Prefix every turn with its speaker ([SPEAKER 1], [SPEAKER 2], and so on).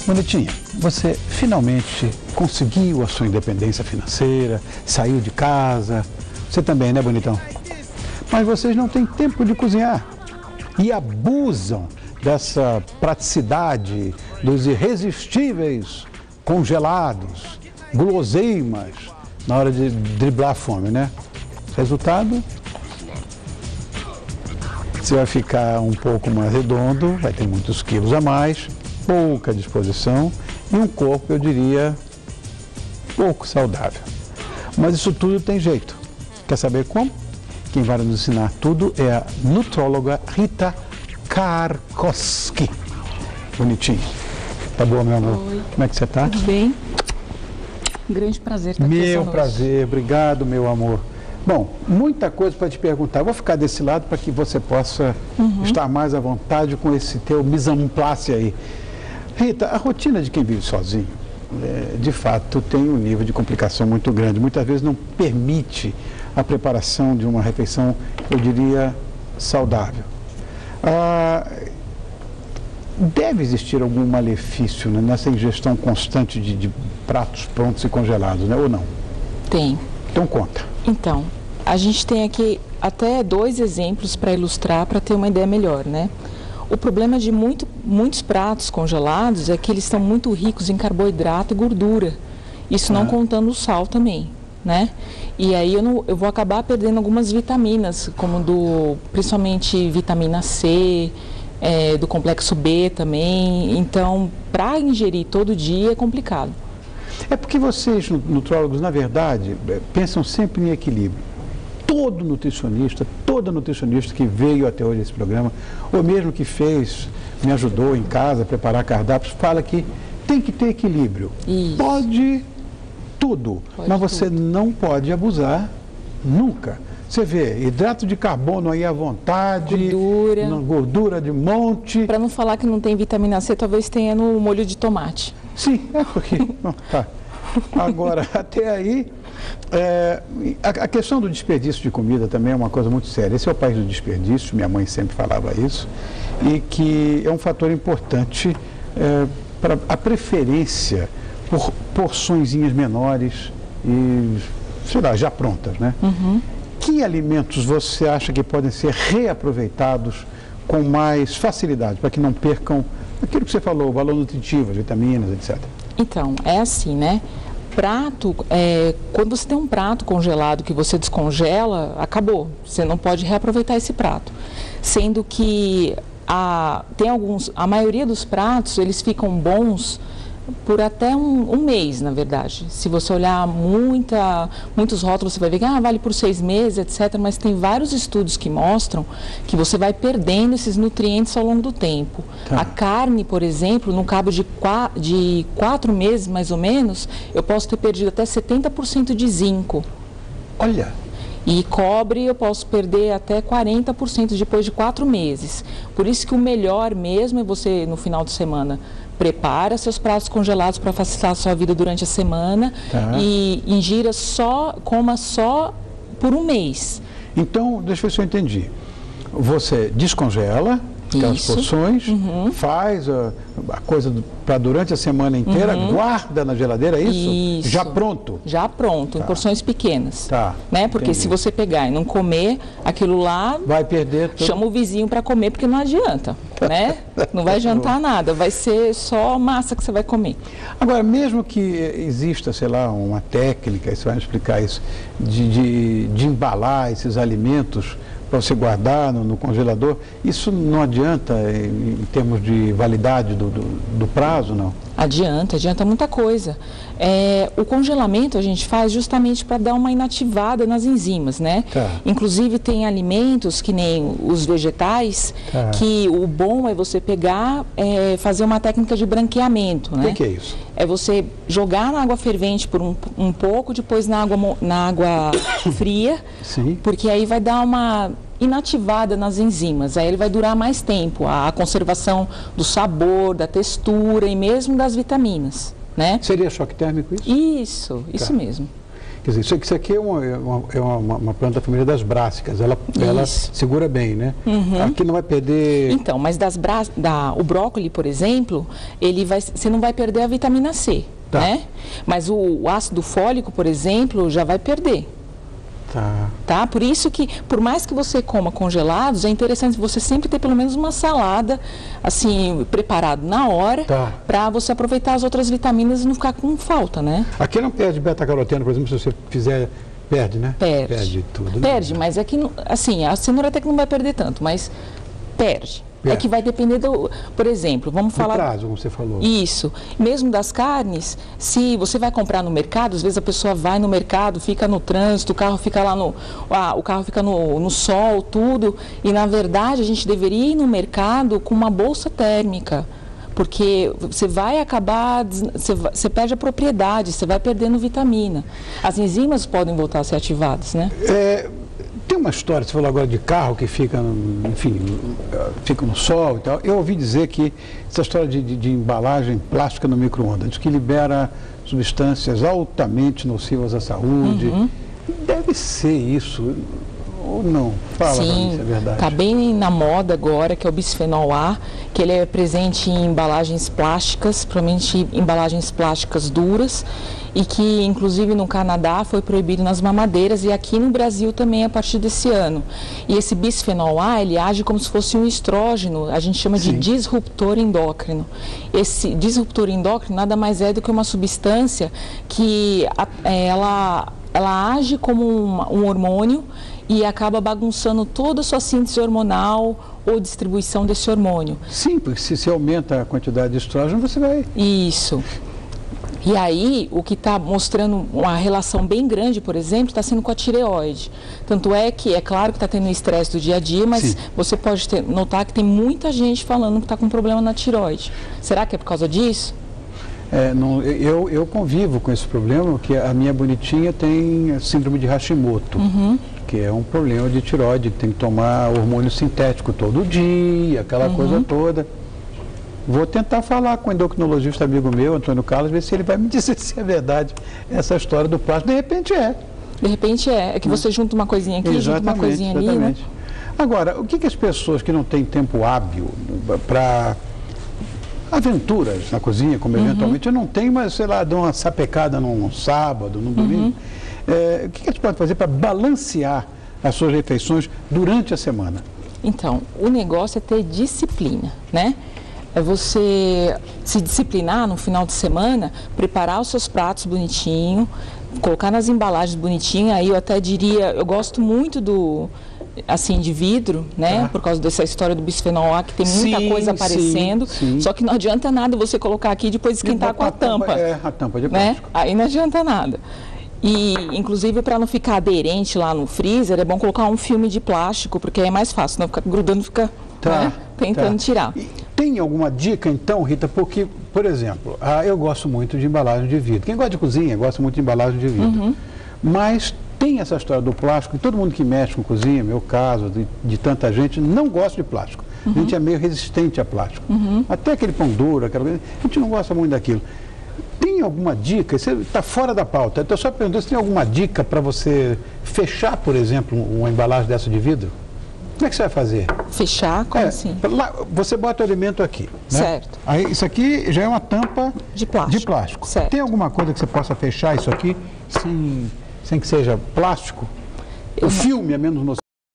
[SPEAKER 1] Bonitinha, você finalmente conseguiu a sua independência financeira, saiu de casa. Você também, né, bonitão? Mas vocês não têm tempo de cozinhar e abusam dessa praticidade dos irresistíveis congelados, guloseimas, na hora de driblar a fome, né? Resultado, você vai ficar um pouco mais redondo, vai ter muitos quilos a mais, pouca disposição e um corpo, eu diria, pouco saudável. Mas isso tudo tem jeito. Quer saber como? Quem vai nos ensinar tudo é a nutróloga Rita Karkoski. Bonitinho. Tá boa, meu amor?
[SPEAKER 2] Oi.
[SPEAKER 1] Como é que você tá?
[SPEAKER 2] Tudo bem? Um grande prazer estar aqui essa
[SPEAKER 1] Meu
[SPEAKER 2] noite.
[SPEAKER 1] prazer, obrigado, meu amor. Bom, muita coisa para te perguntar. Vou ficar desse lado para que você possa estar mais à vontade com esse teu mise en place aí. Rita, a rotina de quem vive sozinho, de fato, tem um nível de complicação muito grande. Muitas vezes não permite a preparação de uma refeição, eu diria, saudável. Deve existir algum malefício, né, nessa ingestão constante de pratos prontos e congelados, né, ou não?
[SPEAKER 2] Tem.
[SPEAKER 1] Então conta.
[SPEAKER 2] Então, a gente tem aqui até 2 exemplos para ilustrar, para ter uma ideia melhor, né? O problema de muitos pratos congelados é que eles estão muito ricos em carboidrato e gordura. Isso não contando o sal também, né? E aí eu vou acabar perdendo algumas vitaminas, como principalmente vitamina C, do complexo B também. Então, para ingerir todo dia é complicado.
[SPEAKER 1] É porque vocês, nutrólogos, na verdade, pensam sempre em equilíbrio. Todo nutricionista, toda nutricionista que veio até hoje esse programa, ou mesmo que me ajudou em casa a preparar cardápios, fala que tem que ter equilíbrio.
[SPEAKER 2] Isso.
[SPEAKER 1] Pode tudo, mas você não pode abusar nunca. Você vê, hidrato de carbono aí à vontade, gordura de monte.
[SPEAKER 2] Para não falar que não tem vitamina C, talvez tenha no molho de tomate.
[SPEAKER 1] Sim, é porque... Bom, tá. Agora, até aí, a questão do desperdício de comida também é uma coisa muito séria. Esse é o país do desperdício, minha mãe sempre falava isso, e que é um fator importante para a preferência por porçõezinhas menores e, sei lá, já prontas, né? Que alimentos você acha que podem ser reaproveitados com mais facilidade, para que não percam aquilo que você falou, o valor nutritivo, as vitaminas, etc.
[SPEAKER 2] Então, é assim, né? Quando você tem um prato congelado que você descongela, acabou. Você não pode reaproveitar esse prato. Sendo que a maioria dos pratos, eles ficam bons por até um mês, na verdade. Se você olhar muitos rótulos, você vai ver que vale por 6 meses, etc. Mas tem vários estudos que mostram que você vai perdendo esses nutrientes ao longo do tempo. Tá. A carne, por exemplo, no cabo de 4 meses, mais ou menos, eu posso ter perdido até 70% de zinco.
[SPEAKER 1] Olha!
[SPEAKER 2] E cobre eu posso perder até 40% depois de 4 meses. Por isso que o melhor mesmo é você, no final de semana, prepara seus pratos congelados para facilitar a sua vida durante a semana e coma só por um mês.
[SPEAKER 1] Então, deixa eu ver se eu entendi. Você descongela aquelas porções, faz a coisa para durante a semana inteira, guarda na geladeira, é isso? Já pronto?
[SPEAKER 2] Já pronto, em porções pequenas. Né? Porque
[SPEAKER 1] entendi.
[SPEAKER 2] Se você pegar e não comer aquilo lá,
[SPEAKER 1] vai perder tudo.
[SPEAKER 2] Chama o vizinho para comer, porque não adianta, né? Não vai adiantar nada, vai ser só massa que você vai comer.
[SPEAKER 1] Agora, mesmo que exista, sei lá, uma técnica, você vai me explicar isso, de embalar esses alimentos para você guardar no congelador, isso não adianta em termos de validade do prazo, não?
[SPEAKER 2] Adianta muita coisa. O congelamento a gente faz justamente para dar uma inativada nas enzimas, né? Inclusive tem alimentos que nem os vegetais, que o bom é você pegar, fazer uma técnica de branqueamento, né?
[SPEAKER 1] O que é isso?
[SPEAKER 2] É você jogar na água fervente por um pouco, depois na água fria, porque aí vai dar uma inativada nas enzimas, aí ele vai durar mais tempo, a conservação do sabor, da textura e mesmo das vitaminas, né?
[SPEAKER 1] Seria choque térmico isso?
[SPEAKER 2] Isso mesmo.
[SPEAKER 1] Quer Quer dizer, isso aqui é uma planta da família das brássicas, ela segura bem, né? Aqui não vai perder...
[SPEAKER 2] Então, mas o brócolis, por exemplo, você não vai perder a vitamina C, né? Mas o ácido fólico, por exemplo, já vai perder. Tá? Por isso que, por mais que você coma congelados, é interessante você sempre ter pelo menos uma salada, assim, preparado na hora, para você aproveitar as outras vitaminas e não ficar com falta, né?
[SPEAKER 1] Aqui não perde beta-caroteno, por exemplo, se você fizer, perde, né? Perde tudo. Né?
[SPEAKER 2] Perde, mas é que, assim, a cenoura até que não vai perder tanto, mas perde. É que vai depender do, por exemplo, vamos falar...
[SPEAKER 1] Do prazo, como você falou.
[SPEAKER 2] Isso. Mesmo das carnes, se você vai comprar no mercado, às vezes a pessoa vai no mercado, fica no trânsito, o carro fica lá o carro fica no sol, tudo, e na verdade a gente deveria ir no mercado com uma bolsa térmica, porque você vai acabar, você perde a propriedade, você vai perdendo vitamina. As enzimas podem voltar a ser ativadas, né?
[SPEAKER 1] Tem uma história, você falou agora de carro que fica, enfim, fica no sol e tal. Eu ouvi dizer que essa história de embalagem plástica no micro-ondas, que libera substâncias altamente nocivas à saúde. Deve ser isso, ou não? Fala pra mim se é verdade.
[SPEAKER 2] Está bem na moda agora, que é o bisfenol A, que ele é presente em embalagens plásticas, provavelmente embalagens plásticas duras, e que inclusive no Canadá foi proibido nas mamadeiras e aqui no Brasil também a partir desse ano. E esse bisfenol A, ele age como se fosse um estrógeno, a gente chama de disruptor endócrino. Esse disruptor endócrino nada mais é do que uma substância que ela age como um hormônio e acaba bagunçando toda a sua síntese hormonal ou distribuição desse hormônio.
[SPEAKER 1] Sim, porque se aumenta a quantidade de estrógeno, você vai...
[SPEAKER 2] Isso. E aí, o que está mostrando uma relação bem grande, por exemplo, está sendo com a tireoide. Tanto é que, é claro que está tendo estresse do dia a dia, mas você pode notar que tem muita gente falando que está com problema na tireoide. Será que é por causa disso?
[SPEAKER 1] Eu convivo com esse problema, porque a minha bonitinha tem síndrome de Hashimoto, que é um problema de tireoide, tem que tomar hormônio sintético todo dia, aquela coisa toda. Vou tentar falar com o endocrinologista amigo meu, Antônio Carlos, ver se ele vai me dizer se é verdade essa história do plástico. De repente é.
[SPEAKER 2] De repente é. É que você junta uma coisinha aqui, junta uma coisinha ali, né?
[SPEAKER 1] Agora, o que as pessoas que não têm tempo hábil para aventuras na cozinha, como eventualmente eu não tenho, mas sei lá, dou uma sapecada num sábado, num domingo, o que eles podem fazer para balancear as suas refeições durante a semana?
[SPEAKER 2] Então, o negócio é ter disciplina, né? É você se disciplinar no final de semana, preparar os seus pratos bonitinho, colocar nas embalagens bonitinho. Aí eu até diria, eu gosto muito de vidro, né? Por causa dessa história do bisfenol A, que tem muita coisa aparecendo. Só que não adianta nada você colocar aqui e depois esquentar com a tampa.
[SPEAKER 1] A tampa de plástico.
[SPEAKER 2] Aí não adianta nada. E, inclusive, para não ficar aderente lá no freezer, é bom colocar um filme de plástico, porque aí é mais fácil, não ficar grudando, fica tentando tirar.
[SPEAKER 1] Tem alguma dica, então, Rita? Porque, por exemplo, eu gosto muito de embalagem de vidro. Quem gosta de cozinha, gosta muito de embalagem de vidro. Mas tem essa história do plástico, e todo mundo que mexe com cozinha, meu caso, de tanta gente, não gosta de plástico. A gente é meio resistente a plástico. Até aquele pão duro, aquela coisa, a gente não gosta muito daquilo. Tem alguma dica? Você está fora da pauta. Estou só perguntando se tem alguma dica para você fechar, por exemplo, uma embalagem dessa de vidro? Como é que você vai fazer?
[SPEAKER 2] Fechar? Como assim?
[SPEAKER 1] Lá, você bota o alimento aqui, né?
[SPEAKER 2] Certo.
[SPEAKER 1] Aí, isso aqui já é uma tampa
[SPEAKER 2] de plástico.
[SPEAKER 1] Certo. Tem alguma coisa que você possa fechar isso aqui sem que seja plástico? O filme é menos nocivo?